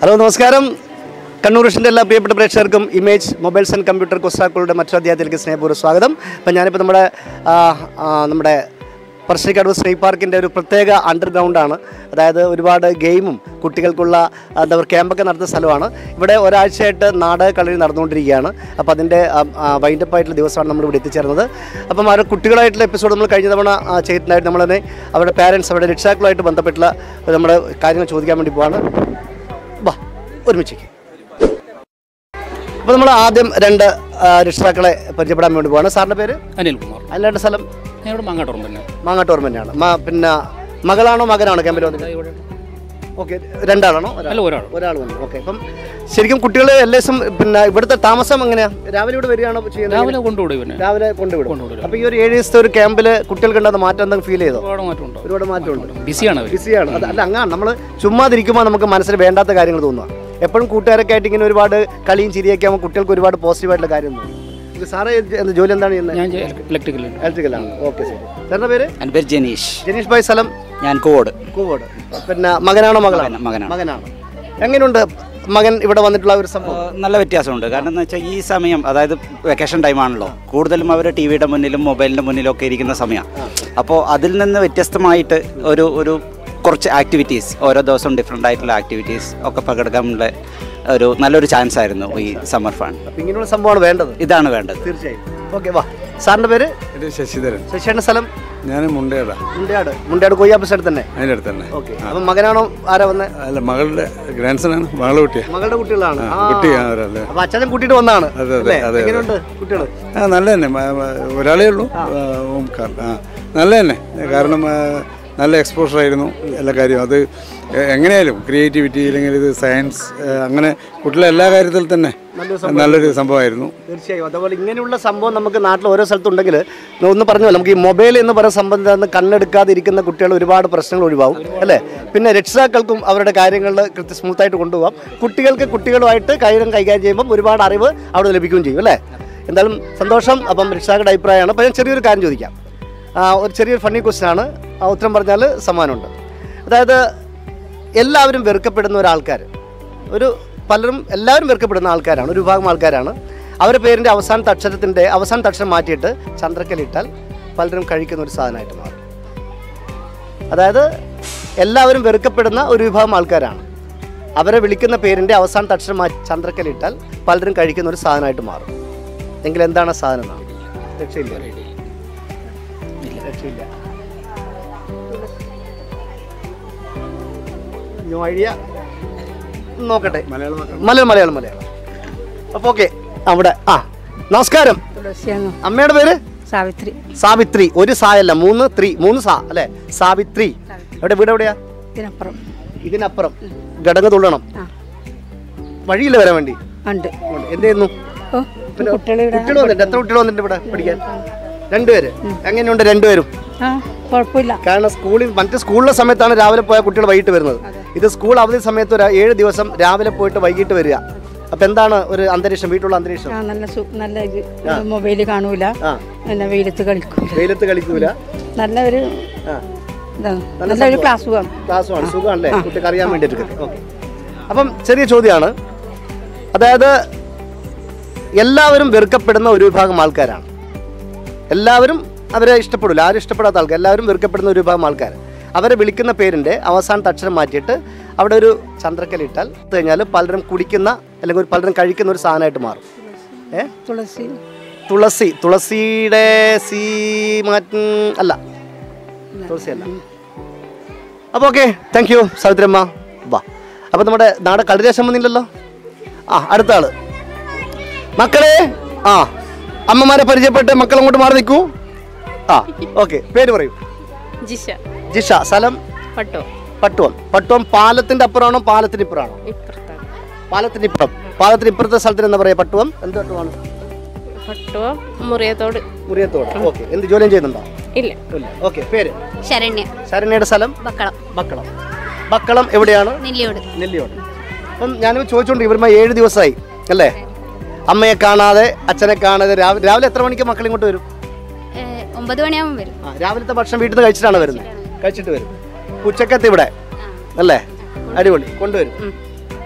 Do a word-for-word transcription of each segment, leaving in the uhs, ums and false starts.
Hello നമസ്കാരം. കണ്ണൂർ വിഷൻ്റെ എല്ലാ പ്രിയപ്പെട്ട പ്രേക്ഷകർക്കും ഇമേജ് മൊബൈൽസ് ആൻഡ് കമ്പ്യൂട്ടർ കുസ്താക്കളുടെ മറ്റൊരു അധ്യായത്തിലേക്ക് സ്നേഹപൂർവ്വം സ്വാഗതം. അപ്പം ഞാനിപ്പോൾ നമ്മുടെ നമ്മുടെ പറശ്ശിനിക്കടവ് സ്നേക് പാർക്കിൻ്റെ ഒരു പ്രത്യേക അണ്ടർഗ്രൗണ്ടാണ്. അതായത് ഒരുപാട് ഗെയിമും കുട്ടികൾക്കുള്ള എന്താ പറയുക ക്യാമ്പൊക്കെ നടത്തുന്ന സ്ഥലമാണ്. ഇവിടെ ഒരാഴ്ചയായിട്ട് നാടക കളരി നടന്നുകൊണ്ടിരിക്കുകയാണ്. അപ്പോൾ അതിൻ്റെ വൈൻഡപ്പ് ആയിട്ടുള്ള ദിവസമാണ് നമ്മളിവിടെ എത്തിച്ചേർന്നത്. അപ്പം അവരുടെ കുട്ടികളായിട്ടുള്ള എപ്പിസോഡ് നമ്മൾ കഴിഞ്ഞ തവണ ചെയ്തിട്ടുണ്ടായിട്ട് നമ്മൾ തന്നെ അവരുടെ പാരൻസ് അവരുടെ രക്ഷിതാക്കളുമായിട്ട് ബന്ധപ്പെട്ടുള്ള നമ്മുടെ കാര്യങ്ങൾ ചോദിക്കാൻ വേണ്ടി പോവാണ്. വാ ഒരുമിച്ചേക്ക്. അപ്പോൾ നമ്മൾ ആദ്യം രണ്ട് രക്ഷിതാക്കളെ പരിചയപ്പെടാൻ വേണ്ടി പോവാണ്. സാറിൻ്റെ പേര്? അനിൽകുമാർ. അല്ലാണ്ട് സ്ഥലം? ഇവിടെ മാങ്ങാട്ടോർമ തന്നെ. മാങ്ങാട്ടോർമ തന്നെയാണ്. പിന്നെ മകളാണോ മകനാണോ ക്യാമ്പിൽ വന്നത്? ഓക്കെ, രണ്ടാളാണോ? ഒരാൾ ഒരാൾ വന്നു. ഓക്കെ. അപ്പം ശരിക്കും കുട്ടികൾ എല്ലാ ദിവസം പിന്നെ ഇവിടുത്തെ താമസം എങ്ങനെയാണ്? രാവിലെ ഇവിടെ വരികയാണോ ചെയ്യുന്നത്? രാവിലെ കൊണ്ടുവിടും. രാവിലെ കൊണ്ടുവിടും. അപ്പോൾ ഈ ഒരു ഏഴ് ദിവസത്തെ ഒരു ക്യാമ്പിൽ കുട്ടികൾക്ക് ഉണ്ടാകുന്ന മാറ്റം എന്തെങ്കിലും ഫീൽ ചെയ്തോ? ഒരുപാട് മാറ്റമുണ്ട്. ഒരുപാട് മാറ്റമുണ്ട്. ബിസിയാണ് ബിസിയാണ്. അത് അല്ല, അങ്ങനെ നമ്മൾ ചുമ്മാതിരിക്കുമ്പോൾ നമുക്ക് മനസ്സിൽ വേണ്ടാത്ത കാര്യങ്ങൾ തോന്നുക. എപ്പോഴും കൂട്ടുകാരൊക്കെ ആയിട്ട് ഇങ്ങനെ ഒരുപാട് കളിയും ചിരിയൊക്കെ ആകുമ്പോൾ കുട്ടികൾക്ക് ഒരുപാട് പോസിറ്റീവായിട്ടുള്ള കാര്യം തോന്നും. സാറേ ജോലി എന്താണ് ചെയ്യുന്നത്? ഞാൻ ഇലക്ട്രിക്കൽ ഇലക്ട്രിക്കലാണ്. ഓക്കെ, ശരി. സാറിൻ്റെ പേര്? എൻ്റെ പേര് ജനീഷ്. ജനീഷ് ഭായ്. സ്ഥലം? ഞാൻ കോവോട്. കോവോട്. പിന്നെ മകനാണോ മകളാണ്? മകനാണ്. മകനാണ്. എങ്ങനെയുണ്ട് മകൻ ഇവിടെ വന്നിട്ടുള്ള ഒരു സംഭവം? നല്ല വ്യത്യാസമുണ്ട്. കാരണം എന്ന് വെച്ചാൽ ഈ സമയം, അതായത് വെക്കേഷൻ ടൈമാണല്ലോ, കൂടുതലും അവർ ടി വിയുടെ മുന്നിലും മൊബൈലിൻ്റെ മുന്നിലും ഒക്കെ ഇരിക്കുന്ന സമയമാണ്. അപ്പോൾ അതിൽ നിന്ന് വ്യത്യസ്തമായിട്ട് ഒരു ഒരു കുറച്ച് ആക്ടിവിറ്റീസ്, ഓരോ ദിവസവും ഡിഫറെൻ്റ് ആയിട്ടുള്ള ആക്ടിവിറ്റീസ് ഒക്കെ പങ്കെടുക്കാനുള്ള ഒരു നല്ലൊരു ചാൻസ് ആയിരുന്നു ഈ സമ്മർ ഫണ്ട്. അപ്പോൾ ഇങ്ങനെയുള്ള സംഭവമാണ് വേണ്ടത്. ഇതാണ് വേണ്ടത്. തീർച്ചയായും. ഓക്കെ, വാ. സാറിൻ്റെ പേര്? ശശിധരൻ. ശശിയുടെ സ്ഥലം? ഞാൻ മുണ്ടയാടാ. മുണ്ടയാട്. മുണ്ടയാട് കൊയ്യാപ്പസ് അടുത്ത് തന്നെ? അതിൻ്റെ അടുത്ത് തന്നെ. ഓക്കെ. അപ്പം മകനാണോ ആരാ വന്നത്? അല്ല, മകളുടെ ഗ്രാൻഡ് സൺ ആണ്. മകളുടെ കുട്ടിയാ. മകളുടെ കുട്ടികളാണ്. കുട്ടിയാണല്ലേ? അപ്പോൾ അച്ഛനെ കൂട്ടിയിട്ട് വന്നതാണ്. അതെ അതെ അതെ. എങ്ങനെയുണ്ട് കുട്ടികൾ? ആ, നല്ല തന്നെ. ഒരാളേ ഉള്ളൂ. ആ, നല്ല തന്നെ. കാരണം നല്ല എക്സ്പോഷർ ആയിരുന്നു എല്ലാ കാര്യവും. അത് എങ്ങനെയായാലും ക്രിയേറ്റിവിറ്റി അല്ലെങ്കിൽ ഇത് സയൻസ് അങ്ങനെ കുട്ടികളെ എല്ലാ കാര്യത്തിൽ തന്നെ നല്ലൊരു സംഭവമായിരുന്നു. തീർച്ചയായും. അതുപോലെ ഇങ്ങനെയുള്ള സംഭവം നമുക്ക് നാട്ടിൽ ഓരോ സ്ഥലത്തുണ്ടെങ്കിൽ ഒന്ന് പറഞ്ഞല്ലോ, നമുക്ക് ഈ മൊബൈൽ എന്ന് പറയുന്ന സംബന്ധിച്ച് കണ്ണെടുക്കാതെ ഇരിക്കുന്ന കുട്ടികൾ ഒരുപാട് പ്രശ്നങ്ങൾ ഒഴിവാകും അല്ലേ? പിന്നെ രക്ഷിതാക്കൾക്കും അവരുടെ കാര്യങ്ങളിൽ കൃത്യ സ്മൂത്തായിട്ട് കൊണ്ടുപോകാം. കുട്ടികൾക്ക് കുട്ടികളുമായിട്ട് കാര്യം കൈകാര്യം ചെയ്യുമ്പം ഒരുപാട് അറിവ് അവിടെ ലഭിക്കുകയും ചെയ്യും അല്ലേ? എന്തായാലും സന്തോഷം. അപ്പം രക്ഷിതാക്കളുടെ അഭിപ്രായമാണ്. അപ്പം ഞാൻ ചെറിയൊരു കാര്യം ചോദിക്കാം. ഒരു ചെറിയൊരു ഫണ്ണി ക്വസ്റ്റ്യൻ ആണ്. ഉത്തരം പറഞ്ഞാൽ സമ്മാനമുണ്ട്. അതായത് എല്ലാവരും വെറുക്കപ്പെടുന്ന ഒരാൾക്കാർ, ഒരു പലരും എല്ലാവരും വെറുക്കപ്പെടുന്ന ആൾക്കാരാണ്, ഒരു വിഭാഗം ആൾക്കാരാണ്. അവരുടെ പേരിൻ്റെ അവസാനത്തെ അക്ഷരത്തിൻ്റെ അവസാനത്തെ അക്ഷരം മാറ്റിയിട്ട് ചന്ദ്രക്കലിട്ടാൽ പലരും കഴിക്കുന്ന ഒരു സാധനമായിട്ട് മാറും. അതായത് എല്ലാവരും വെറുക്കപ്പെടുന്ന ഒരു വിഭാഗം ആൾക്കാരാണ്. അവരെ വിളിക്കുന്ന പേരിൻ്റെ അവസാനത്തെ അക്ഷരം മാറ്റി ചന്ദ്രക്കലിട്ടാൽ പലരും കഴിക്കുന്ന ഒരു സാധനമായിട്ട് മാറും. എങ്കിൽ എന്താണ് സാധനം എന്നാണ്? രക്ഷയില്ല. രക്ഷയില്ല. ഐഡിയ നോക്കട്ടെ. മലയാളം മലയാളം മലയാളം മലയാളം അപ്പോൾ ഓക്കെ. അവിടെ ആ നമസ്കാരം. അമ്മയുടെ പേര്? സാവിത്രി. സാവിത്രി. ഒരു സായല്ല, മൂന്ന് ത്രീ, മൂന്ന് സാ അല്ലേ? സാവിത്രി. എവിടെ വീട്? എവിടെയാ? ഇതിനപ്പുറം. ഇതിനപ്പുറം. ഘടക തുള്ളണം. വഴിയില്ല വരാൻ വേണ്ടി? ഉണ്ട്. എന്ത് ചെയ്യുന്നു? കുട്ടികൾ വന്നിട്ട് എത്ര കുട്ടികൾ വന്നിട്ട് ഇവിടെ പഠിക്കാൻ? രണ്ടുപേര്. എങ്ങനെയുണ്ട് രണ്ടുപേരും? കുഴപ്പമില്ല. കാരണം സ്കൂളിൽ മറ്റേ സ്കൂളിലെ സമയത്താണ് രാവിലെ പോയ കുട്ടികൾ വൈകിട്ട് വരുന്നത്. ഇത് സ്കൂൾ അവധി സമയത്ത് ഒരു ഏഴ് ദിവസം രാവിലെ പോയിട്ട് വൈകിട്ട് വരിക. അപ്പൊ എന്താണ് ഒരു അന്തരീക്ഷം, വീട്ടിലുള്ള അന്തരീക്ഷം? നല്ല നല്ല മൊബൈല് കാണൂല, പിന്നെ വെയിലത്ത് കളിക്കൂല. വെയിലത്ത് കളിക്കൂല. നല്ല ഒരു നല്ലൊരു ക്ലാസ്സുമാണ്. ക്ലാസ്സുമാണ്. സുഖമാണല്ലേ കുട്ടിക്ക് അറിയാൻ വേണ്ടിയിട്ട്? ഓക്കെ. അപ്പം ചെറിയ ചോദ്യമാണ്. അതായത് എല്ലാവരും വെറുക്കപ്പെടുന്ന ഒരു വിഭാഗം ആൾക്കാരാണ്. എല്ലാവരും അവരെ ഇഷ്ടപ്പെടില്ല. ആരും ഇഷ്ടപ്പെടാത്ത ആൾക്കാർ, എല്ലാവരും വെറുക്കപ്പെടുന്ന ഒരു വിഭാഗം ആൾക്കാർ. അവരെ വിളിക്കുന്ന പേരിൻ്റെ അവസാനത്തെ അക്ഷരം മാറ്റിയിട്ട് അവിടെ ഒരു ചന്ദ്രക്കലിട്ടാൽ കഴിഞ്ഞാൽ പലരും കുടിക്കുന്ന അല്ലെങ്കിൽ പലരും കഴിക്കുന്ന ഒരു സാധനമായിട്ട് മാറും. ഏ തുളസി. തുളസി. തുളസിയുടെ സി മാറ്റി അല്ല, തുളസി അല്ല. അപ്പോൾ ഓക്കെ, താങ്ക് യു സാവിത്രമ്മ. വാ. അപ്പോൾ നമ്മുടെ നാടെ കളിദേശം വന്നില്ലല്ലോ. ആ, അടുത്ത ആള്. മക്കളെ, ആ അമ്മമാരെ പരിചയപ്പെട്ട് മക്കൾ അങ്ങോട്ട് മാറി നിൽക്കൂ. ആ, ഓക്കെ. പേര് പറയൂ. ജിഷ. ജിഷ. സ്ഥലം? പട്ടുവം. പട്ടുവം. പട്ടുവം പാലത്തിന്റെ അപ്പുറമാണോ പാലത്തിന് ഇപ്പുറമാണോ? പാലത്തിന് ഇപ്പുറം. പാലത്തിന് ഇപ്പുറത്തെ സ്ഥലത്തിന് എന്താ പറയാ? പട്ടുവം. എന്ത് പട്ടുവാണ്? പട്ടുവം മുറിയത്തോട്. മുറിയത്തോട്. ഓക്കെ. എന്ത് ജോലിയും ചെയ്യുന്നുണ്ടോ? ഇല്ല. ഇല്ല. ഓക്കെ. പേര്? ശരണ്യ. ശരണ്യയുടെ സ്ഥലം? ബക്കളം. ബക്കളം. ബക്കളം എവിടെയാണ്? നെല്ലിയോട്. നെല്ലിയോട്. അപ്പം ഞാനിപ്പോൾ ചോദിച്ചോണ്ട് ഇവരുമായി ഏഴ് ദിവസമായി അല്ലേ? അമ്മയെ കാണാതെ, അച്ഛനെ കാണാതെ. രാവിലെ രാവിലെ എത്ര മണിക്ക് മക്കൾ ഇങ്ങോട്ട് വരും? ഒമ്പത് മണിയാകുമ്പോൾ വരും. ആ, രാവിലത്തെ ഭക്ഷണം വീട്ടിൽ നിന്ന് കഴിച്ചിട്ടാണ് വരുന്നത്? കഴിച്ചിട്ട് വരും. ഉച്ചക്കത്തെ ഇവിടെ അല്ലേ? അടിപൊളി. കൊണ്ടുവരും.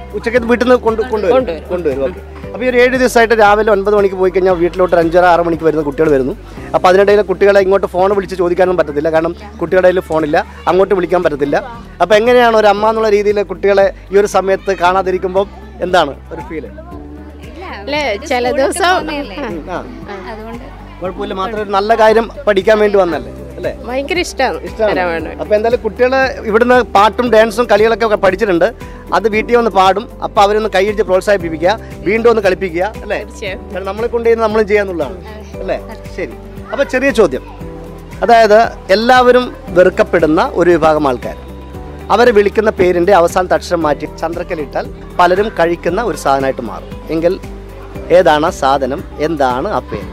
ഉച്ചയ്ക്ക് വീട്ടിൽ നിന്ന് കൊണ്ട് കൊണ്ടുവരും കൊണ്ടുവരും ഓക്കെ. അപ്പോൾ ഈ ഒരു ഏഴ് ദിവസമായിട്ട് രാവിലെ ഒൻപത് മണിക്ക് പോയി കഴിഞ്ഞാൽ വീട്ടിലോട്ട് ഒരു അഞ്ചര ആറ് മണിക്ക് വരുന്ന കുട്ടികൾ വരുന്നു. അപ്പോൾ അതിനിടയിൽ കുട്ടികളെ ഇങ്ങോട്ട് ഫോൺ വിളിച്ച് ചോദിക്കാനും പറ്റത്തില്ല, കാരണം കുട്ടികളുടെ കയ്യിൽ ഫോണില്ല, അങ്ങോട്ട് വിളിക്കാൻ പറ്റത്തില്ല. അപ്പോൾ എങ്ങനെയാണ് ഒരു അമ്മ എന്നുള്ള രീതിയിൽ കുട്ടികളെ ഈ ഒരു സമയത്ത് കാണാതിരിക്കുമ്പോൾ എന്താണ് ഒരു ഫീല്? ചില ദിവസം അതുകൊണ്ട് കുഴപ്പമില്ല, മാത്രം ഒരു നല്ല കാര്യം പഠിക്കാൻ വേണ്ടി വന്നല്ലേ അല്ലേ? ഭയങ്കര ഇഷ്ടമാണ് ഇഷ്ടമാണ്. അപ്പോൾ എന്തായാലും കുട്ടികളെ ഇവിടുന്ന് പാട്ടും ഡാൻസും കളികളൊക്കെ പഠിച്ചിട്ടുണ്ട്, അത് വീട്ടിൽ വന്ന് പാടും. അപ്പോൾ അവരൊന്ന് കൈയടിച്ച് പ്രോത്സാഹിപ്പിക്കുക, വീണ്ടും ഒന്ന് കളിപ്പിക്കുക അല്ലേ? കാരണം നമ്മളെ കൊണ്ട് ചെയ്യുന്നത് നമ്മളും ചെയ്യാന്നുള്ളതാണ് അല്ലേ? ശരി. അപ്പോൾ ചെറിയ ചോദ്യം, അതായത് എല്ലാവരും വെറുക്കപ്പെടുന്ന ഒരു വിഭാഗം ആൾക്കാർ, അവരെ വിളിക്കുന്ന പേരിൻ്റെ അവസാനത്തെ അക്ഷരം മാറ്റി ചന്ദ്രക്കലിട്ടാൽ പലരും കഴിക്കുന്ന ഒരു സാധനമായിട്ട് മാറും. എങ്കിൽ ഏതാണ് ആ സാധനം, എന്താണ് ആ പേര്?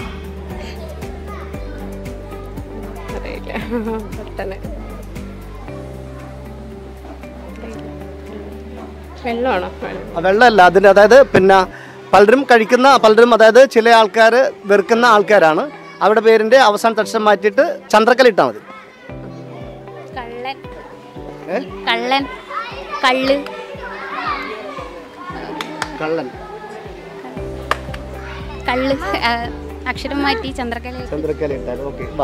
വെള്ളമല്ല അതിന്, അതായത് പിന്നെ പലരും കഴിക്കുന്ന പലരും, അതായത് ചില ആൾക്കാർ വെറുക്കുന്ന ആൾക്കാരാണ്, അവരുടെ പേരിന്റെ അവസാനത്തെ അക്ഷരം മാറ്റിയിട്ട് ചന്ദ്രക്കലിട്ടാൽ മതി. കള്ളൻ, കള്ള്, കള്ളൻ, കള്ള് അക്ഷരം മാറ്റി ചന്ദ്രക്കല ചന്ദ്രക്കലിട്ടാൽ ഓക്കെ. വാ.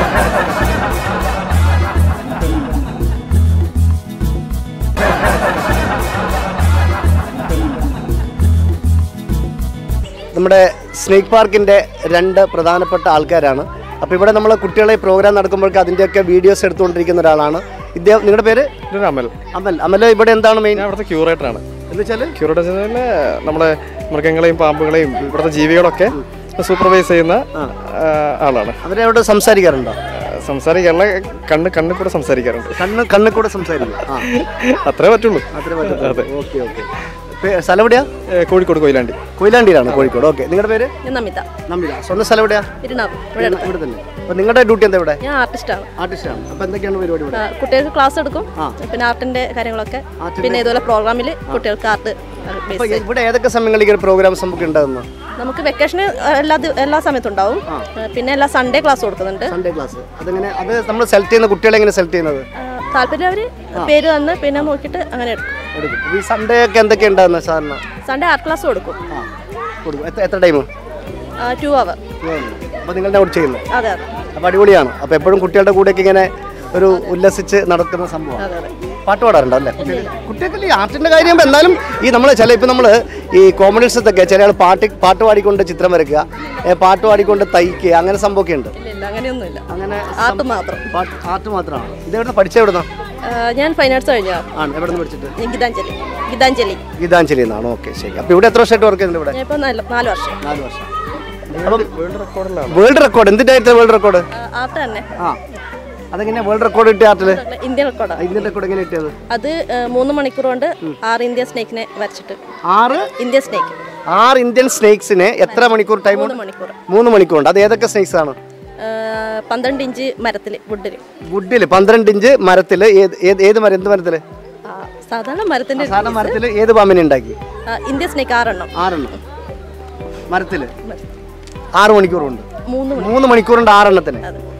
നമ്മുടെ സ്നേക്ക് പാർക്കിൻ്റെ രണ്ട് പ്രധാനപ്പെട്ട ആൾക്കാരാണ്. അപ്പോൾ ഇവിടെ നമ്മൾ കുട്ടികളെ പ്രോഗ്രാം നടക്കുമ്പോഴേക്ക് അതിൻ്റെയൊക്കെ വീഡിയോസ് എടുത്തുകൊണ്ടിരിക്കുന്ന ഒരാളാണ് ഇദ്ദേഹം. നിങ്ങളുടെ പേര്? അമൽ. അമൽ. അമൽ ഇവിടെ എന്താണ് മെയിൻ? ഇവിടുത്തെ ക്യൂറേറ്ററാണ്. എന്ന് വെച്ചാൽ ക്യൂറേറ്റർ നമ്മുടെ മൃഗങ്ങളെയും പാമ്പുകളെയും ഇവിടുത്തെ ജീവികളൊക്കെ സൂപ്പർവൈസ് ചെയ്യുന്ന ആളാണ്. അവരവിടെ സംസാരിക്കാറുണ്ടോ? സംസാരിക്കാറില്ല, കണ്ണ് കണ്ണിൽ കൂടെ സംസാരിക്കാറുണ്ട്. കണ്ണ് കണ്ണിൽ കൂടെ സംസാരിക്കും, അത്രേ പറ്റുള്ളൂ. അത്രേ പറ്റുള്ളൂ. Okay okay. സ്ഥലം എവിടെയാ? കോഴിക്കോട്, കൊയിലാണ്ടി. കൊയിലാണ്ടിയിലാണ്, കോഴിക്കോട്. ഓക്കെ. നിങ്ങളുടെ പേര്? നമിത. നമിത. സ്വന്തം സ്ഥലം എവിടെയാ? ഇവിടെ തന്നെ. അപ്പോൾ നിങ്ങളുടെ ഡ്യൂട്ടി എന്താ ഇവിടെ? ഞാൻ ആർട്ടിസ്റ്റാണ്. ആർട്ടിസ്റ്റാണ്. അപ്പോൾ എന്തൊക്കെയാണ് പരിപാടി ഇവിടെ? കുട്ടികൾക്ക് ക്ലാസ് എടുക്കും, പിന്നെ ആർട്ടിന്റെ കാര്യങ്ങളൊക്കെ, പിന്നെ ഇതുപോലെ പ്രോഗ്രാമിൽ കുട്ടികൾക്ക് ആർട്ട്. ഇവിടെ ഏതൊക്കെ സമയങ്ങളിൽ പ്രോഗ്രാംസ് നമുക്ക് ഉണ്ടാകുന്നു? നമുക്ക് വെക്കേഷന് എല്ലാ എല്ലാ സമയത്തും ഉണ്ടാവും, പിന്നെ എല്ലാ സൺഡേ ക്ലാസ് കൊടുക്കുന്നുണ്ട്. സൺഡേ ക്ലാസ് അതെങ്ങനെ? അത് നമ്മൾ സെലക്ട് ചെയ്യുന്ന കുട്ടികളെ എങ്ങനെ സെലക്ട് ചെയ്യുന്നത്? താല്പര്യം അവർ പേര് തന്ന് പിന്നെ നോക്കിയിട്ട് അങ്ങനെ എടുക്കും. ഈ സൺഡേ ഒക്കെ എന്തൊക്കെ ഉണ്ടാകുന്നത് സാധാരണ? സൺഡേ ആർട്ട് ക്ലാസ് കൊടുക്കും. കൊടുക്കും. എത്ര ടൈം? To our. അപ്പോൾ നിങ്ങളുടെ അവിടെ ചെയ്യുന്നത്? അതെ അതെ. അപ്പോൾ അടിപൊളിയാണ്. അപ്പോൾ എപ്പോഴും കുട്ടികളുടെ കൂടെയൊക്കെ ഇങ്ങനെ ഒരു ഉല്ലസിച്ച് നടക്കുന്ന സംഭവം. പാട്ട് പാടാറുണ്ടോ അല്ലേ കുട്ടികൾക്ക്? ഈ ആർട്ടിൻ്റെ കാര്യം എന്നാലും ഈ നമ്മൾ ചില ഇപ്പം നമ്മൾ ഈ കോമഡീസത്തൊക്കെ ചില ആൾ പാട്ട് പാട്ട് പാടിക്കൊണ്ട് ചിത്രം വരയ്ക്കുക, പാട്ട് പാടിക്കൊണ്ട് തയ്ക്കുക, അങ്ങനെ സംഭവമൊക്കെ ഉണ്ട്. അങ്ങനെയൊന്നുമില്ല, അങ്ങനെ ആർട്ട് മാത്രം. ആർട്ട് മാത്രമാണ്. ഇതെവിടെ പഠിച്ചത്? എവിടുന്നാ? ഞാൻ ഫൈൻ ആർട്സ് കഴിഞ്ഞാ. ആണ്. എവിടെ നിന്ന് പഠിച്ചിട്ട്? ഗീതാഞ്ജലി. ഗീതാഞ്ജലി ഗീതാഞ്ജലി എന്നാണ്. ഓക്കെ ശരി. അപ്പോൾ ഇവിടെ എത്ര വർഷമായിട്ട് വർക്ക് ചെയ്യുന്നുണ്ട്? ഇവിടെ ഇപ്പോൾ നാല് വർഷം. നാല് വർഷം. അപ്പം വേൾഡ് റെക്കോർഡിലാണ്. വേൾഡ് റെക്കോർഡ് എന്തിനായിട്ട് വേൾഡ് റെക്കോർഡ്? ആർട്ട് തന്നെ. ആ അതെങ്ങനെയാ വേൾഡ് റെക്കോർഡ് കിട്ടിയ ആർട്ടില്? Indian record. ഇന്ത്യൻ റെക്കോർഡ് എങ്ങനെ കിട്ടിയത്? അത് മൂന്ന് മണിക്കൂർ കൊണ്ട് ആറ് ഇന്ത്യൻ സ്നേക്കിനെ വരച്ചിട്ട്. ആറ് ഇന്ത്യൻ സ്നേക്ക്. ആറ് ഇന്ത്യൻ സ്നേക്സിനെ എത്ര മണിക്കൂർ ടൈം? മൂന്ന് മണിക്കൂർ. മൂന്ന് മണിക്കൂർ ഉണ്ട്. അത് ഏതൊക്കെ സ്നേക്സ് ആണ്? പന്ത്രണ്ട് ഇഞ്ച് മരത്തില്, വുഡില്. വുഡില് പന്ത്രണ്ട് ഇഞ്ച് മരത്തില്. ഏത് മരം? എന്ത് മരത്തില്? സാധാരണ മരത്തിന്റെ. സാധാരണ മരത്തില് ഏത് പാമ്പിനെ ഉണ്ടാക്കി? ഇന്ത്യൻ സ്നേക്ക് ആറെണ്ണം. ആറെണ്ണം മരത്തില് ആറ് മണിക്കൂറുണ്ട്. മൂന്ന് മൂന്ന് മണിക്കൂറുണ്ട് ആറെണ്ണത്തിന്.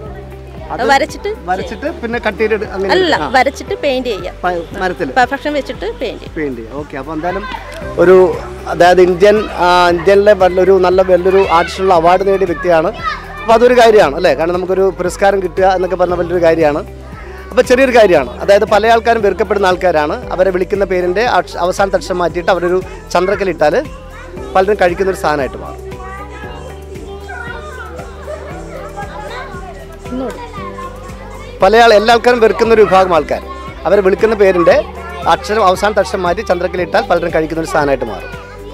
വരച്ചിട്ട് വരച്ചിട്ട് പിന്നെ കട്ട് ചെയ്ത് അല്ല, വരച്ചിട്ട് പെയിന്റ് ചെയ്യാം മരത്തിൽ. പെർഫെക്ഷൻ വെച്ചിട്ട് പെയിന്റ് പെയിന്റ് ചെയ്യാം. ഓക്കെ. അപ്പോൾ എന്തായാലും ഒരു അതായത് ഇന്ത്യൻ ഇന്ത്യനിലെ ഒരു നല്ല വലിയൊരു ആർട്ടിസ്റ്റുള്ള അവാർഡ് നേടിയ വ്യക്തിയാണ്. അപ്പോൾ അതൊരു കാര്യമാണ് അല്ലേ? കാരണം നമുക്കൊരു പുരസ്കാരം കിട്ടുക എന്നൊക്കെ പറഞ്ഞ വലിയൊരു കാര്യമാണ്. അപ്പോൾ ചെറിയൊരു കാര്യമാണ്. അതായത് പല ആൾക്കാരും വെറുക്കപ്പെടുന്ന ആൾക്കാരാണ്. അവരെ വിളിക്കുന്ന പേരിൻ്റെ അവസാനത്തെ അക്ഷരം മാറ്റിയിട്ട് അവരൊരു ചന്ദ്രക്കലിട്ടാൽ പലരും കഴിക്കുന്നൊരു സാധനമായിട്ട് മാറും. പല ആൾ എല്ലാ ആൾക്കാരും വെറുക്കുന്ന ഒരു വിഭാഗം ആൾക്കാർ അവരെ വിളിക്കുന്ന പേരിൻ്റെ അക്ഷരം അവസാനത്തെ അക്ഷരം മാറ്റി ചന്ദ്രക്കലിട്ടാൽ പലരും കഴിക്കുന്ന ഒരു സാധനമായിട്ട് മാറും.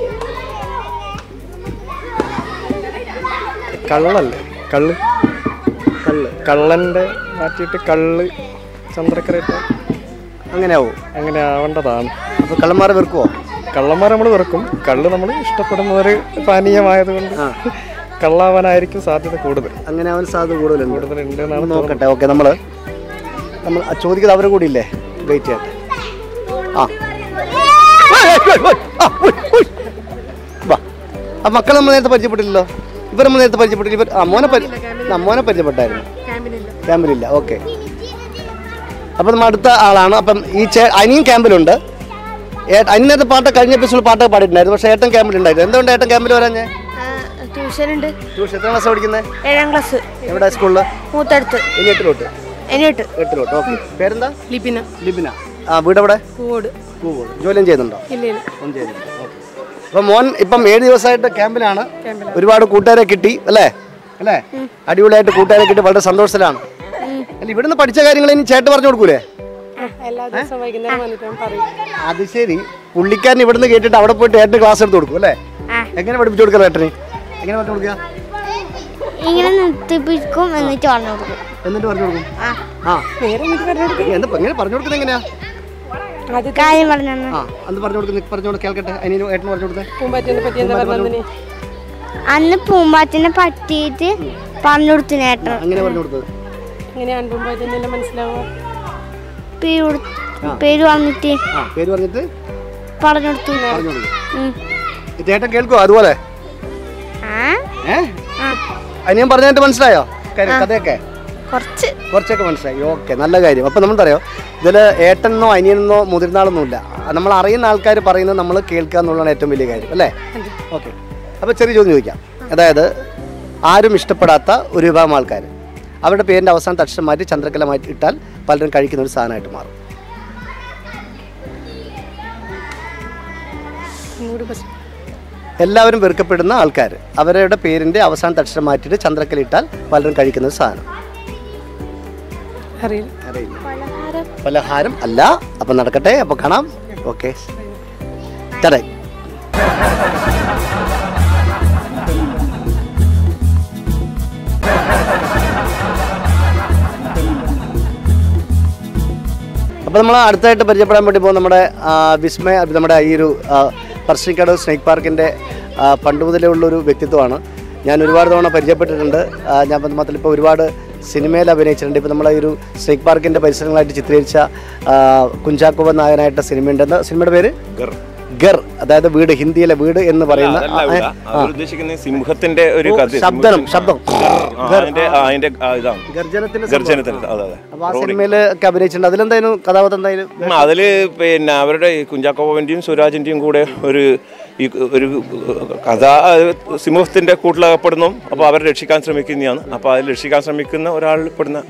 കള്ളല്ലേ? കള്ള്. കള്ള് കള്ളൻ്റെ മാറ്റിയിട്ട് കള്ള് ചന്ദ്രക്കലിട്ടാൽ അങ്ങനെ ആവും. അങ്ങനെ ആവേണ്ടതാണ്. അപ്പോൾ കള്ളന്മാരെ വെറുക്കുമോ? കള്ളന്മാരെ നമ്മൾ വെറുക്കും. കള്ള് നമ്മൾ ഇഷ്ടപ്പെടുന്ന ഒരു പാനീയമായതുകൊണ്ട് കള്ളാവാനായിരിക്കും സാധ്യത കൂടുതൽ. അങ്ങനെ ആവാൻ സാധ്യത കൂടുതലുണ്ട്. കൂടുതലുണ്ട് എന്നാണ് നോക്കട്ടെ. ഓക്കെ. നമ്മൾ നമ്മൾ ചോദിക്കുന്നത് അവരെ കൂടി ഇല്ലേ? വെയിറ്റ് ചെയ്യട്ടെ. ആ ആ മക്കളെ നമ്മൾ നേരത്തെ പരിചയപ്പെട്ടില്ലല്ലോ. ഇവർ നമ്മൾ നേരത്തെ പരിചയപ്പെട്ടില്ല. ഇവർ ആ മോനെ പരി ആ മോനെ പരിചയപ്പെട്ടായിരുന്നു. ക്യാമ്പിലില്ല. ഓക്കെ. അപ്പം നമ്മൾ അടുത്ത ആളാണ്. അപ്പം ഈ ചേ അനിയും ക്യാമ്പിലുണ്ട്. അന്നത്തെ പാട്ട് കഴിഞ്ഞ എപ്പിസോഡ് പാട്ടൊക്കെ പാടിയിട്ടുണ്ടായിരുന്നു, പക്ഷേ ഏട്ടൻ ക്യാമ്പിൽ ഉണ്ടായിരുന്നു. എന്തുകൊണ്ട് ഏട്ടൻ ക്യാമ്പിൽ വരാൻ? ട്യൂഷൻ ഉണ്ട്. ട്യൂഷൻ എത്ര ക്ലാസ് പഠിക്കുന്നത്? ഏഴാം ക്ലാസ്. എവിടെ സ്കൂളിൽ? മൂത്തടുത്ത്. ഇനി എട്ടിലോട്ട്? ഇനി എട്ട്. എട്ടിലോട്ട്. ഓക്കെ. പേരെന്താ? ലിപിന. ലിപിന. ആ വീട് എവിടെ? പൂവോട്. പൂവോട്. ജോലിയും ചെയ്യുന്നുണ്ടോ? ഇല്ല ഇല്ല. ഒന്നും ചെയ്യുന്നില്ല. ഓക്കെ. അപ്പം മോൻ ഇപ്പം ഏഴ് ദിവസമായിട്ട് ക്യാമ്പിലാണ്. ഒരുപാട് കൂട്ടുകാരെ കിട്ടി അല്ലേ? അല്ലേ? അടിപൊളിയായിട്ട് കൂട്ടുകാരെ കിട്ടി വളരെ സന്തോഷത്തിലാണ്. അല്ല ഇവിടുന്ന് പഠിച്ച കാര്യങ്ങൾ ഇനി ചേട്ടൻ പറഞ്ഞു കൊടുക്കൂലേ? എല്ലാ ദിവസവും വൈകുന്നേരം വന്നിട്ട് പറയും. അത് ശരി. പുള്ളിക്കാരൻ ഇവിടുന്ന് കേട്ടിട്ട് അവിടെ പോയിട്ട് ഏട്ടന് ക്ലാസ് എടുത്ത് കൊടുക്കും അല്ലേ? എങ്ങനെ പഠിപ്പിച്ചു കൊടുക്കാം ഏട്ടന്? എങ്ങനെ പറഞ്ഞു കൊടുക്കുക? ഇങ്ങനെ നിർത്തിപ്പിക്കും എന്നിട്ട് പറഞ്ഞു കൊടുക്കും. എന്നിട്ട് പറഞ്ഞു കൊടുക്കും. ആ എന്താ എങ്ങനെ പറഞ്ഞു കൊടുക്കുന്നത്? എങ്ങനെയാ കാര്യം പറഞ്ഞു? ആ അത് പറഞ്ഞു കൊടുക്കുന്ന പറഞ്ഞോട് കേൾക്കട്ടെ. അതിന് ഏട്ടന് പറഞ്ഞു കൊടുത്തേ. പൂമ്പാറ്റിനെ പറ്റി എന്താ പറഞ്ഞത്? അന്ന് പൂമ്പാറ്റിനെ പറ്റിയിട്ട് പറഞ്ഞു കൊടുത്തു ഏട്ടൻ. അങ്ങനെ പറഞ്ഞു കൊടുത്തത് എങ്ങനെയാണ് പൂമ്പാറ്റിനെ മനസ്സിലാവുക? പേര് പറഞ്ഞിട്ട് പേര് പറഞ്ഞിട്ട് പറഞ്ഞു കൊടുത്തു. പറഞ്ഞു കൊടുക്കും. ചേട്ടൻ കേൾക്കുവോ അതുപോലെ? അനിയൻ പറഞ്ഞിട്ട് മനസ്സിലായോ കഥയൊക്കെ? കുറച്ച് കുറച്ചൊക്കെ മനസ്സിലായി. ഓക്കെ, നല്ല കാര്യം. അപ്പം നമ്മൾ പറയാം ഇതിൽ ഏട്ടനെന്നോ അനിയനെന്നോ മുതിർന്നാളൊന്നുമില്ല. നമ്മൾ അറിയുന്ന ആൾക്കാർ പറയുന്നത് നമ്മൾ കേൾക്കുക എന്നുള്ളതാണ് ഏറ്റവും വലിയ കാര്യം അല്ലേ? ഓക്കെ. അപ്പോൾ ചെറിയ ചോദ്യം ചോദിക്കാം. അതായത് ആരും ഇഷ്ടപ്പെടാത്ത ഒരു വിഭാഗം ആൾക്കാർ അവരുടെ പേരിൻ്റെ അവസാനത്തെ അക്ഷരം മാറ്റി ചന്ദ്രക്കല മാറ്റി ഇട്ടാൽ പലരും കഴിക്കുന്ന ഒരു സാധനമായിട്ട് മാറും. എല്ലാവരും വെറുക്കപ്പെടുന്ന ആൾക്കാർ അവരുടെ പേരിൻ്റെ അവസാനത്തെ അക്ഷരം മാറ്റിയിട്ട് ചന്ദ്രക്കല ഇട്ടാൽ പലരും കഴിക്കുന്ന ഒരു സാധനം. പലഹാരം അല്ല. അപ്പം നടക്കട്ടെ, അപ്പം കാണാം. ഓക്കെ. തടേ അപ്പോൾ നമ്മൾ അടുത്തായിട്ട് പരിചയപ്പെടാൻ വേണ്ടി പോകും നമ്മുടെ വിസ്മയ, നമ്മുടെ ഈ ഒരു പറശ്ശിനിക്കടവ് സ്നേക്ക് പാർക്കിൻ്റെ പണ്ട് മുതലേ ഉള്ളൊരു വ്യക്തിത്വമാണ്. ഞാൻ ഒരുപാട് തവണ പരിചയപ്പെട്ടിട്ടുണ്ട്. ഞാൻ മാത്രമല്ല ഇപ്പോൾ ഒരുപാട് സിനിമയിൽ അഭിനയിച്ചിട്ടുണ്ട്. ഇപ്പോൾ നമ്മളെ ഈ ഒരു സ്നേക്ക് പാർക്കിൻ്റെ പരിസരങ്ങളായിട്ട് ചിത്രീകരിച്ച കുഞ്ചാക്കോ നായനായിട്ട് സിനിമയുണ്ടെന്ന്. സിനിമയുടെ പേര് ഗർ, അതായത് വീട്, ഹിന്ദിയിലെ വീട് എന്ന് പറയുന്ന സിംഹത്തിന്റെ ഒരു ശബ്ദം ശബ്ദം ഗർജനത്തിന്റെ. അപ്പോൾ ആ സിനിമയിലൊക്കെ അഭിനയിച്ചിട്ടുണ്ട്. അതിലെന്തായാലും കഥാപാത്രം എന്തായാലും അതില് പിന്നെ അവരുടെ കുഞ്ചാക്കോവിന്റെയും സുരാജിന്റെയും കൂടെ ഒരു ഈ ഒരു കഥ സിംഹത്തിന്റെ കൂട്ടിലകപ്പെടുന്നു. അപ്പോൾ അവരെ രക്ഷിക്കാൻ ശ്രമിക്കുന്നതാണ്. അപ്പോൾ അതിൽ രക്ഷിക്കാൻ ശ്രമിക്കുന്ന ഒരാൾ പെടുന്ന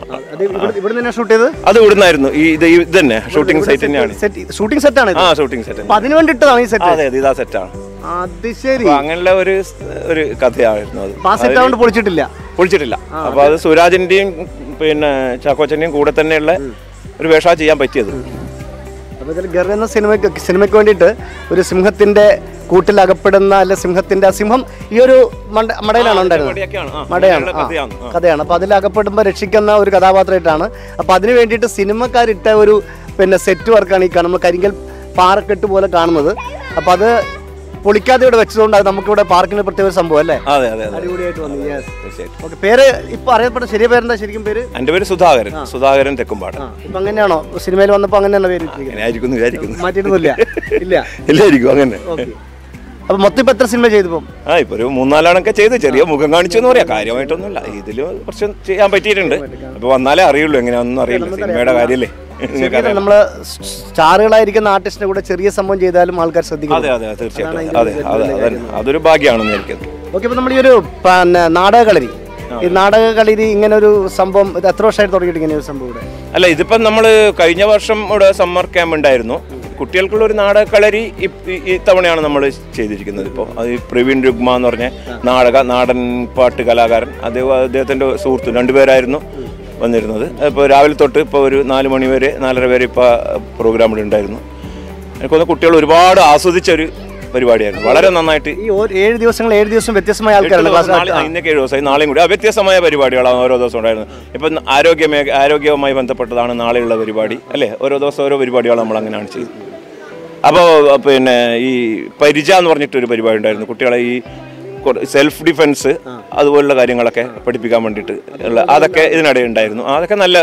ഇവിടെ ഷൂട്ട് ചെയ്തത് അത് ഇവിടുന്നായിരുന്നു. ഈ ഇത് ഇത് തന്നെ ഷൂട്ടിംഗ് സൈറ്റ് തന്നെയാണ്. ഷൂട്ടിംഗ് സെറ്റാണ്. ആ ഷൂട്ടിംഗ് സെറ്റ്. അതിന് വേണ്ടിയിട്ടാണ് ഈ സെറ്റ്. അതെ, ഇതാ സെറ്റാണ്. അത് ശരി. അങ്ങനെയുള്ള ഒരു ഒരു കഥയായിരുന്നു അത്. ആ സെറ്റ് കൊണ്ട് പൊളിച്ചിട്ടില്ല പൊളിച്ചിട്ടില്ല അപ്പോൾ അത് സുരാജിന്റെയും പിന്നെ ചാക്കോച്ചന്റെയും കൂടെ തന്നെയുള്ള ഒരു വേഷ ചെയ്യാൻ പറ്റിയത്. അപ്പോൾ ഇതിൽ ഗർ എന്ന സിനിമയ്ക്ക് സിനിമയ്ക്ക് വേണ്ടിയിട്ട് ഒരു സിംഹത്തിന്റെ കൂട്ടിലകപ്പെടുന്ന അല്ലെ സിംഹത്തിന്റെ സിംഹം ഈ ഒരു മടയിലാണ് ഉണ്ടായിരുന്നത്. മടയാണ്, കഥയാണ്. അപ്പോൾ അതിലകപ്പെടുമ്പോൾ രക്ഷിക്കുന്ന ഒരു കഥാപാത്രമായിട്ടാണ്. അപ്പോൾ അതിന് വേണ്ടിയിട്ട് സിനിമക്കാരിട്ട ഒരു പിന്നെ സെറ്റ് വർക്കാണ് ഈ കാണുമ്പോൾ കരിങ്കൽ പാറക്കെട്ട് പോലെ കാണുന്നത്. അപ്പോൾ അത് പൊളിക്കാതെ ഇവിടെ വെച്ചതുകൊണ്ട് അത് നമുക്കിവിടെ പാർക്കിന് പ്രത്യേക ഒരു സംഭവം അല്ലേ? അടിപൊളിയായിട്ട് വന്നു. ഓക്കെ. പേര് ഇപ്പൊ അറിയപ്പെട്ട ശരിയ പേരെന്താ? ശരിക്കും പേര്? എന്റെ പേര് സുധാകരൻ. സുധാകരൻ തെക്കുംപാട്. ഇപ്പൊ അങ്ങനെയാണോ സിനിമയിൽ വന്നപ്പോ അങ്ങനെയാണ് പേര് മാറ്റിയിട്ടൊന്നുമില്ല? ഇല്ല ഇല്ലായിരിക്കും അങ്ങനെ. അപ്പൊ മൊത്തം ഇപ്പൊ എത്ര സിനിമ ചെയ്തപ്പോ? ആ ഇപ്പൊ ഒരു മൂന്നാലാണൊക്കെ ചെയ്ത് ചെറിയ മുഖം കാണിച്ചു എന്ന് പറയാം. കാര്യമായിട്ടൊന്നുമില്ല. ഇതില് കുറച്ച് ചെയ്യാൻ പറ്റിയിട്ടുണ്ട്. അപ്പൊ വന്നാലേ അറിയുള്ളൂ, എങ്ങനെയാണെന്നും അറിയില്ല. സിനിമയുടെ കാര്യല്ലേ. നമ്മള് സ്റ്റാറുകളായിരിക്കുന്ന ആർട്ടിസ്റ്റിന്റെ കൂടെ ചെറിയ സംഭവം ചെയ്താലും ആൾക്കാർ ശ്രദ്ധിക്കും. അതെ അതെ തീർച്ചയായിട്ടും. അതെ അതെ അതൊരു ഭാഗ്യമാണെന്ന് എനിക്കത്. ഓക്കെ. അപ്പൊ നമ്മൾ ഈ ഒരു പിന്നെ നാടക കളരി, ഈ നാടക കളരി ഇങ്ങനെ ഒരു സംഭവം ഇത് എത്ര വർഷമായിട്ട് തുടങ്ങിയിട്ട് ഇങ്ങനെ ഒരു സംഭവം ഇവിടെ? അല്ല, ഇതിപ്പം നമ്മൾ കഴിഞ്ഞ വർഷം ഇവിടെ സമ്മർ ക്യാമ്പ് ഉണ്ടായിരുന്നു. കുട്ടികൾക്കുള്ള ഒരു നാടക കളരി ഇത്തവണയാണ് നമ്മൾ ചെയ്തിരിക്കുന്നത്. ഇപ്പോൾ അത് പ്രവീൺ രുഗ്മ എന്ന് പറഞ്ഞ നാടക നാടൻ പാട്ട് കലാകാരൻ, അദ്ദേഹം അദ്ദേഹത്തിൻ്റെ സുഹൃത്ത് രണ്ടുപേരായിരുന്നു വന്നിരുന്നത്. ഇപ്പോൾ രാവിലെ തൊട്ട് ഇപ്പോൾ ഒരു നാല് മണി വരെ നാലര വരെ ഇപ്പോൾ പ്രോഗ്രാം ഇവിടെ ഉണ്ടായിരുന്നു. എനിക്കൊന്ന് കുട്ടികൾ ഒരുപാട് ആസ്വദിച്ചൊരു പരിപാടിയായിരുന്നു. വളരെ നന്നായിട്ട് ഈ ഏഴ് ദിവസങ്ങൾ ഏഴ് ദിവസം വ്യത്യസ്തമായ ആൾക്കാരാണ്. ഇന്നൊക്കെ ഏഴ് ദിവസമായി, നാളെയും കൂടി വ്യത്യസ്തമായ പരിപാടികളാണ് ഓരോ ദിവസം ഉണ്ടായിരുന്നു. ഇപ്പം ആരോഗ്യ മേഖ ആരോഗ്യവുമായി ബന്ധപ്പെട്ടതാണ് നാളെയുള്ള പരിപാടി അല്ലേ? ഓരോ ദിവസം ഓരോ പരിപാടികൾ നമ്മൾ അങ്ങനെയാണ് ചെയ്തത്. അപ്പോൾ പിന്നെ ഈ പരിച എന്ന് പറഞ്ഞിട്ടൊരു പരിപാടി ഉണ്ടായിരുന്നു. കുട്ടികളെ ഈ സെൽഫ് ഡിഫെൻസ് അതുപോലുള്ള കാര്യങ്ങളൊക്കെ പഠിപ്പിക്കാൻ വേണ്ടിയിട്ട് ഉള്ള അതൊക്കെ ഇതിനിടെ ഉണ്ടായിരുന്നു. അതൊക്കെ നല്ല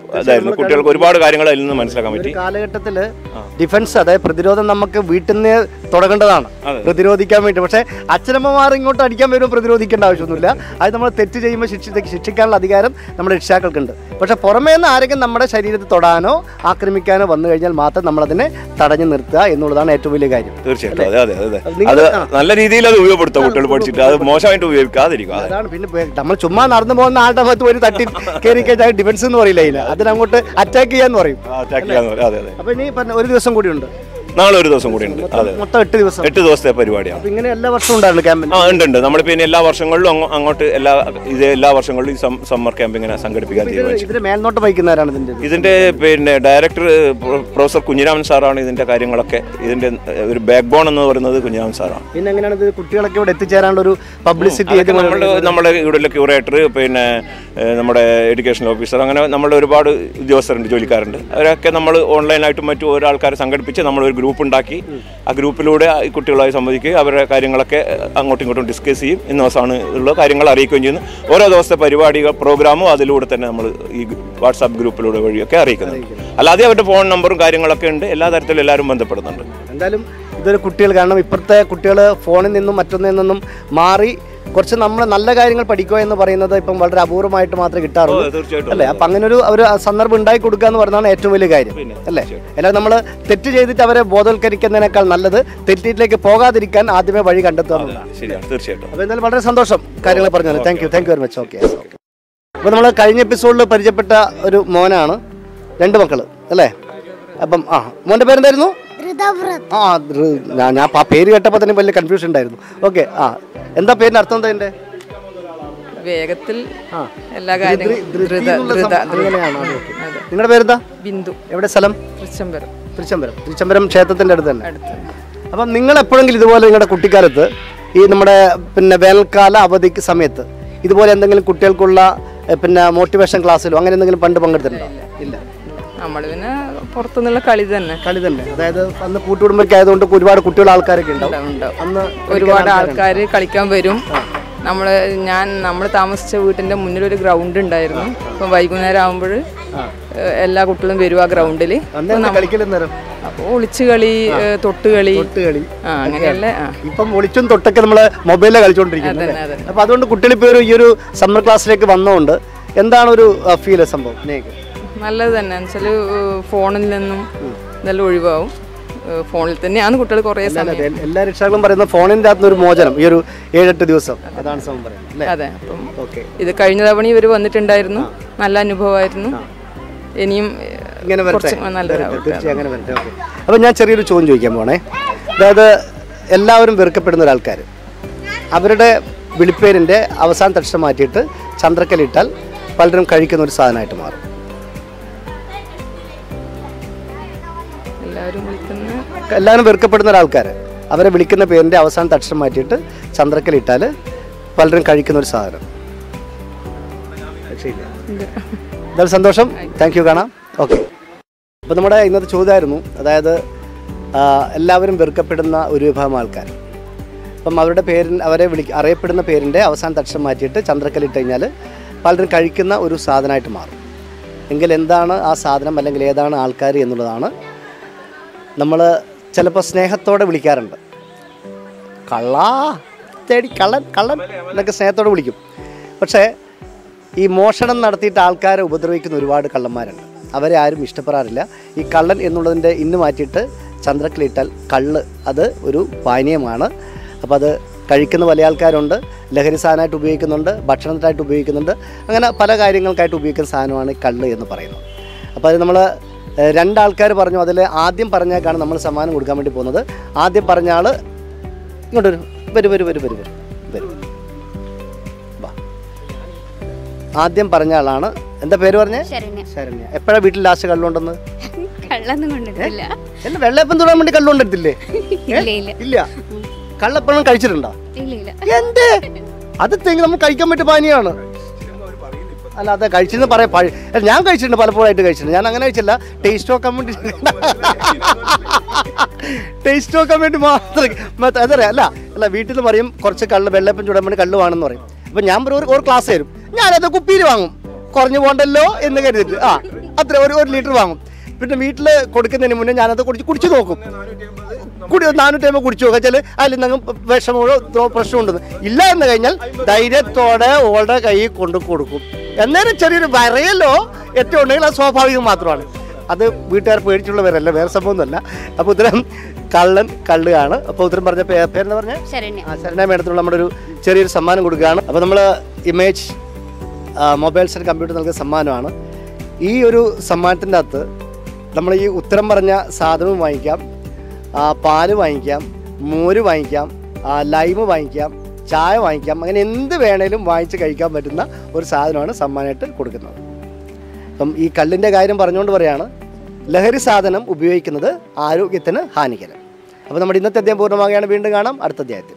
ഇതായിരുന്നു. കുട്ടികൾക്ക് ഒരുപാട് കാര്യങ്ങൾ അതിൽ നിന്ന് മനസ്സിലാക്കാൻ പറ്റി. കാലഘട്ടത്തിൽ ഡിഫൻസ്, അതായത് പ്രതിരോധം നമുക്ക് വീട്ടിൽ നിന്ന് തുടങ്ങേണ്ടതാണ്, പ്രതിരോധിക്കാൻ വേണ്ടി. പക്ഷേ അച്ഛനമ്മമാർ ഇങ്ങോട്ട് അടിക്കാൻ വരുമ്പോൾ പ്രതിരോധിക്കേണ്ട ആവശ്യമൊന്നുമില്ല. അത് നമ്മൾ തെറ്റ് ചെയ്യുമ്പോൾ ശിക്ഷ ശിക്ഷിക്കാനുള്ള അധികാരം നമ്മുടെ രക്ഷിതാക്കൾക്കുണ്ട്. പക്ഷേ പുറമേ നിന്ന് ആരെങ്കിലും നമ്മുടെ ശരീരത്തിൽ തൊടാനോ ആക്രമിക്കാനോ വന്നു കഴിഞ്ഞാൽ മാത്രം നമ്മളതിനെ തടഞ്ഞു നിർത്തുക എന്നുള്ളതാണ് ഏറ്റവും വലിയ കാര്യം. തീർച്ചയായിട്ടും അതെ അതെ അതെ അത് നല്ല രീതിയിൽ അത് ഉപയോഗപ്പെടുത്തുക കുട്ടികൾ പഠിച്ചിട്ട്, അത് മോശമായിട്ട് ഉപയോഗിക്കാതിരിക്കുക. അതാണ്. പിന്നെ നമ്മൾ ചുമ്മാ നടന്നു പോകുന്ന ആളുടെ ഭാഗത്ത് ഒരു തട്ടി കയറി കഴിഞ്ഞാൽ ഡിഫൻസ് എന്ന് പറയില്ല, അതിന് അതിനങ്ങോട്ട് അറ്റാക്ക് ചെയ്യാന്ന് പറയും. അപ്പൊ ഇനി ഒരു ദിവസം കൂടി ഉണ്ട്, നാളെ ഒരു ദിവസം കൂടി ഉണ്ട്. അതെ, മൊത്തം എട്ട് ദിവസം എട്ട് ദിവസത്തെ പരിപാടിയാണ്. ഇങ്ങനെ എല്ലാ വർഷവും ഉണ്ടായിരുന്നു ക്യാമ്പ്? ആ ഉണ്ട് ഉണ്ട്. നമ്മളിപ്പോ ഇനി എല്ലാ വർഷങ്ങളിലും അങ്ങോട്ട് എല്ലാ ഇത് എല്ലാ വർഷങ്ങളിലും ഈ സമ്മർ ക്യാമ്പ് ഇങ്ങനെ സംഘടിപ്പിക്കാൻ തീരുമാനിച്ചു. ഇതിന്റെ മേൽനോട്ടം വഹിക്കുന്നവരാണ് ഇതിന്റെ ഇതിന്റെ പിന്നെ ഡയറക്ടർ പ്രൊഫസർ കുഞ്ഞിരാമൻ സാറാണ് ഇതിന്റെ കാര്യങ്ങളൊക്കെ. ഇതിന്റെ ഒരു ബാക്ക് ബോൺ എന്ന് പറയുന്നത് കുഞ്ഞിരാമൻ സാറാണ്. പിന്നെ എങ്ങനെയാണ് ഇത് കുട്ടികളൊക്കെ ഇവിടെ എത്തിച്ചേരാനുള്ള ഒരു പബ്ലിസിറ്റി? നമ്മുടെ നമ്മുടെ ഇവിടെ ക്യൂറേറ്റർ, പിന്നെ നമ്മുടെ എഡ്യൂക്കേഷൻ ഓഫീസർ, അങ്ങനെ നമ്മുടെ ഒരുപാട് ഉദ്യോഗസ്ഥരുണ്ട്, ജോലിക്കാരുണ്ട്. അവരൊക്കെ നമ്മൾ ഓൺലൈനായിട്ടും മറ്റു ഓരോ ആൾക്കാരെ സംഘടിപ്പിച്ച് നമ്മളൊരു ഗ്രൂപ്പ് ഉണ്ടാക്കി ആ ഗ്രൂപ്പിലൂടെ ഈ കുട്ടികളുമായി സംവദിക്കുകയും അവരുടെ കാര്യങ്ങളൊക്കെ അങ്ങോട്ടും ഇങ്ങോട്ടും ഡിസ്കസ് ചെയ്യും. ഇന്ന ദിവസമാണ് ഉള്ള കാര്യങ്ങൾ അറിയിക്കുകയും ചെയ്യുന്നു. ഓരോ ദിവസത്തെ പരിപാടികൾ പ്രോഗ്രാമും അതിലൂടെ തന്നെ നമ്മൾ ഈ വാട്സാപ്പ് ഗ്രൂപ്പിലൂടെ വഴിയൊക്കെ അറിയിക്കുന്നുണ്ട്. അല്ലാതെ അവരുടെ ഫോൺ നമ്പറും കാര്യങ്ങളൊക്കെ ഉണ്ട്. എല്ലാ തരത്തിലും എല്ലാവരും ബന്ധപ്പെടുന്നുണ്ട്. എന്തായാലും ഇതൊരു കുട്ടികൾ, കാരണം ഇപ്പോഴത്തെ കുട്ടികൾ ഫോണിൽ നിന്നും മറ്റൊന്നിൽ നിന്നും മാറി കുറച്ച് നമ്മൾ നല്ല കാര്യങ്ങൾ പഠിക്കുക എന്ന് പറയുന്നത് ഇപ്പം വളരെ അപൂർവമായിട്ട് മാത്രമേ കിട്ടാറുള്ളൂ അല്ലേ? അപ്പം അങ്ങനെ ഒരു ഒരു സന്ദർഭം ഉണ്ടാക്കി കൊടുക്കുക എന്ന് പറയുന്നതാണ് ഏറ്റവും വലിയ കാര്യം അല്ലേ? അല്ലാതെ നമ്മൾ തെറ്റ് ചെയ്തിട്ട് അവരെ ബോധവൽക്കരിക്കുന്നതിനേക്കാൾ നല്ലത് തെറ്റിലേക്ക് പോകാതിരിക്കാൻ ആദ്യമേ വഴി കണ്ടെത്തുക എന്നുള്ളതാണ്. തീർച്ചയായിട്ടും. അപ്പോൾ എന്തായാലും വളരെ സന്തോഷം കാര്യങ്ങൾ പറഞ്ഞത്. Thank you thank you very much. Okay. അപ്പോൾ നമ്മൾ കഴിഞ്ഞ എപ്പിസോഡിൽ പരിചയപ്പെട്ട ഒരു മോനാണ്, രണ്ട് മക്കൾ അല്ലേ? അപ്പം ആ മോൻ്റെ പേരെന്തായിരുന്നു? ആ ഞാൻ ആ പേര് കേട്ടപ്പോൾ തന്നെ വലിയ കൺഫ്യൂഷൻ ഉണ്ടായിരുന്നു. ഓക്കെ. ആ എന്താ പേരിന്റെ അർത്ഥം? എന്താ എൻ്റെ വേഗത്തിൽ എല്ലാ കാര്യങ്ങളും. നിങ്ങളുടെ പേരെന്താ? ബിന്ദു. എവിടെ സ്ഥലം? തൃച്ചംബരം. തൃച്ചംബരം. തൃച്ചംബരം ക്ഷേത്രത്തിന്റെ അടുത്ത് തന്നെ. അപ്പം നിങ്ങൾ എപ്പോഴെങ്കിലും ഇതുപോലെ നിങ്ങളുടെ കുട്ടിക്കാലത്ത് ഈ നമ്മുടെ പിന്നെ വേനൽക്കാല അവധി സമയത്ത് ഇതുപോലെ എന്തെങ്കിലും കുട്ടികൾക്കുള്ള പിന്നെ മോട്ടിവേഷൻ ക്ലാസ്സിലോ അങ്ങനെ എന്തെങ്കിലും പണ്ട് പങ്കെടുത്തിട്ടുണ്ടോ? ഇല്ല. നമ്മൾ പിന്നെ പുറത്തുനിന്നുള്ള കളി തന്നെ കളി തന്നെ അതായത് അന്ന് കൂട്ടുകുടുംബമൊക്കെ ആയതുകൊണ്ട് ഒരുപാട് കുട്ടികൾ ആൾക്കാരൊക്കെ ഉണ്ടാവും. അന്ന് ഒരുപാട് ആൾക്കാർ കളിക്കാൻ വരും. നമ്മൾ ഞാൻ നമ്മൾ താമസിച്ച വീട്ടിൻ്റെ മുന്നിലൊരു ഗ്രൗണ്ട് ഉണ്ടായിരുന്നു. അപ്പം വൈകുന്നേരം ആകുമ്പോൾ എല്ലാ കുട്ടികളും വരും ആ ഗ്രൗണ്ടിൽ. അപ്പോൾ ഒളിച്ചു കളി, തൊട്ടുകളി, ആ അങ്ങനെയല്ലേ. ഇപ്പം ഒളിച്ചും തൊട്ടൊക്കെ നമ്മൾ മൊബൈലിൽ കളിച്ചുകൊണ്ടിരിക്കുന്നത്. അപ്പം അതുകൊണ്ട് കുട്ടികൾ ഇപ്പോൾ ഈ ഒരു സമ്മർ ക്ലാസ്സിലേക്ക് വന്നതുകൊണ്ട് എന്താണ് ഒരു ഫീൽ സംഭവം? നല്ലത് തന്നെ വെച്ചാൽ ഫോണിൽ നിന്നും ഇതെല്ലാം ഒഴിവാകും. ഫോണിൽ തന്നെയാണ് കുട്ടികൾ കുറേ സമയം. എല്ലാ രക്ഷകളും പറയുന്നത് ഫോണിൻ്റെ അകത്ത് ഒരു മോചനം ഈ ഒരു ഏഴെട്ട് ദിവസം, അതാണ് സംഭവം പറയുന്നത്. അതെ. അപ്പം ഇത് കഴിഞ്ഞ തവണ ഇവർ വന്നിട്ടുണ്ടായിരുന്നു, നല്ല അനുഭവമായിരുന്നു. ഇനിയും ഇങ്ങനെ തീർച്ചയായും അങ്ങനെ വരട്ടെ. ഓക്കെ. അപ്പം ഞാൻ ചെറിയൊരു ചോദ്യം ചോദിക്കാൻ പോണേ. അതായത് എല്ലാവരും വെറുക്കപ്പെടുന്ന ഒരാൾക്കാർ അവരുടെ വിളിപ്പേരിൻ്റെ അവസാന അക്ഷരം മാറ്റിയിട്ട് ചന്ദ്രക്കലിട്ടാൽ പലരും കഴിക്കുന്ന ഒരു സാധനമായിട്ട് മാറും. എല്ലാവരും വെറുക്കപ്പെടുന്ന ഒരാൾക്കാർ അവരെ വിളിക്കുന്ന പേരിൻ്റെ അവസാനത്തെ അക്ഷരം മാറ്റിയിട്ട് ചന്ദ്രക്കലിട്ടാൽ പലരും കഴിക്കുന്ന ഒരു സാധനം. എന്തായാലും സന്തോഷം. Thank you. കാണാം. ഓക്കെ. അപ്പോൾ നമ്മുടെ ഇന്നത്തെ ചോദ്യമായിരുന്നു, അതായത് എല്ലാവരും വെറുക്കപ്പെടുന്ന ഒരു വിഭാഗം ആൾക്കാർ, അപ്പം അവരുടെ പേരിൽ അവരെ വിളി അറിയപ്പെടുന്ന പേരിൻ്റെ അവസാനത്തെ അക്ഷരം മാറ്റിയിട്ട് ചന്ദ്രക്കലിട്ട് കഴിഞ്ഞാൽ പലരും കഴിക്കുന്ന ഒരു സാധനമായിട്ട് മാറും. എങ്കിൽ എന്താണ് ആ സാധനം, അല്ലെങ്കിൽ ഏതാണ് ആൾക്കാർ എന്നുള്ളതാണ് നമ്മൾ ചിലപ്പോൾ സ്നേഹത്തോടെ വിളിക്കാറുണ്ട്. കള്ളാ, തേടി, കള്ളൻ, കള്ളൻ എന്നൊക്കെ സ്നേഹത്തോടെ വിളിക്കും. പക്ഷേ ഈ മോഷണം നടത്തിയിട്ട് ആൾക്കാരെ ഉപദ്രവിക്കുന്ന ഒരുപാട് കള്ളന്മാരുണ്ട്. അവരെ ആരും ഇഷ്ടപ്പെടാറില്ല. ഈ കള്ളൻ എന്നുള്ളതിൻ്റെ ഇന്ന് മാറ്റിയിട്ട് ചന്ദ്രക്കലിട്ടാൽ കള്ള്, അത് ഒരു പാനീയമാണ്. അപ്പോൾ അത് കഴിക്കുന്ന പല ആൾക്കാരുണ്ട്, ലഹരി സാധനമായിട്ട് ഉപയോഗിക്കുന്നുണ്ട്, ഭക്ഷണത്തിനായിട്ട് ഉപയോഗിക്കുന്നുണ്ട്, അങ്ങനെ പല കാര്യങ്ങൾക്കായിട്ട് ഉപയോഗിക്കുന്ന സാധനമാണ് കള്ള് എന്ന് പറയുന്നത്. അപ്പോൾ അത് നമ്മൾ രണ്ടാൾക്കാർ പറഞ്ഞു. അതിൽ ആദ്യം പറഞ്ഞേക്കാണ് നമ്മൾ സമ്മാനം കൊടുക്കാൻ വേണ്ടി പോകുന്നത്. ആദ്യം പറഞ്ഞ ആൾ ഇങ്ങോട്ട് വരും. വരും വരും വരും വരും വരും വാ. ആദ്യം പറഞ്ഞ ആളാണ്. എന്താ പേര് പറഞ്ഞേ? ശരണ്യ. എപ്പോഴാണ് വീട്ടിൽ ലാസ്റ്റ് കള്ളുണ്ടെന്ന്? അല്ല, വെള്ളയപ്പം തൊടാൻ വേണ്ടി കള്ളുകൊണ്ടെടുത്തില്ലേ? ഇല്ല. കള്ളെപ്പോഴും കഴിച്ചിട്ടുണ്ടോ? എന്തേ? അത് നമ്മൾ കഴിക്കാൻ പറ്റിയ പാനീയമാണ്. അല്ല, അതെ കഴിച്ചെന്ന് പറയാം. ഞാൻ കഴിച്ചിട്ടുണ്ട്, പലപ്പോഴായിട്ട് കഴിച്ചിട്ടുണ്ട്. ഞാൻ അങ്ങനെ കഴിച്ചില്ല, ടേസ്റ്റ് നോക്കാൻ വേണ്ടി ടേസ്റ്റ് നോക്കാൻ വേണ്ടി മാത്രം. അതറിയാം. അല്ല അല്ല വീട്ടിൽ നിന്ന് പറയും കുറച്ച് കള്ള്, വെള്ളയപ്പം ചൂടാൻ വേണ്ടി കള്ള് വേണമെന്ന് പറയും. അപ്പം ഞാൻ ഒരു ഒരു ക്ലാസ് തരും, ഞാനത് കുപ്പിയിൽ വാങ്ങും, കുറഞ്ഞു പോകണ്ടല്ലോ എന്ന് കരുതിട്ട്. ആ അത്ര ഒരു ഒരു ലിറ്റർ വാങ്ങും. പിന്നെ വീട്ടിൽ കൊടുക്കുന്നതിന് മുന്നേ ഞാനത് കുടിച്ച് കുടിച്ച് നോക്കും. കുടി നാനൂറ്റി അമ്പത് കുടിച്ചു നോക്കുക. വെച്ചാൽ അതിൽ നിങ്ങൾ വിഷമോ പ്രശ്നമുണ്ടെന്ന് ഇല്ല എന്ന് കഴിഞ്ഞാൽ ധൈര്യത്തോടെ ഓളുടെ കയ്യിൽ കൊണ്ട് കൊടുക്കും. എന്നേരം ചെറിയൊരു വരയല്ലോ ഏറ്റവും ഉണ്ടെങ്കിൽ അത് സ്വാഭാവികം മാത്രമാണ്. അത് വീട്ടുകാർ പേടിച്ചുള്ള പേരല്ല, വേറെ സംഭവമൊന്നുമല്ല. അപ്പോൾ ഉത്തരം കള്ളൻ കള്ളുകയാണ്. അപ്പോൾ ഉത്തരം പറഞ്ഞ പേരെന്ന് പറഞ്ഞാൽ ആ ശരണ മേഡത്തിനുള്ള നമ്മുടെ ഒരു ചെറിയൊരു സമ്മാനം കൊടുക്കുകയാണ്. അപ്പോൾ നമ്മൾ ഇമേജ് മൊബൈൽസ് ആൻഡ് കമ്പ്യൂട്ടർ നൽകുന്ന സമ്മാനമാണ്. ഈ ഒരു സമ്മാനത്തിൻ്റെ അകത്ത് നമ്മൾ ഈ ഉത്തരം പറഞ്ഞ സാധനവും വാങ്ങിക്കാം, പാല് വാങ്ങിക്കാം, മോര് വാങ്ങിക്കാം, ലൈമ് വാങ്ങിക്കാം, ചായ വാങ്ങിക്കാം, അങ്ങനെ എന്ത് വേണേലും വാങ്ങിച്ച് കഴിക്കാൻ പറ്റുന്ന ഒരു സാധനമാണ് സമ്മാനമായിട്ട് കൊടുക്കുന്നത്. അപ്പം ഈ കള്ളിൻ്റെ കാര്യം പറഞ്ഞുകൊണ്ട് പറയാണ്, ലഹരി സാധനം ഉപയോഗിക്കുന്നത് ആരോഗ്യത്തിന് ഹാനികരം. അപ്പോൾ നമ്മുടെ ഇന്നത്തെ അധ്യായം പൂർണ്ണമാകുകയാണ്. വീണ്ടും കാണാം അടുത്ത അധ്യായത്തിൽ.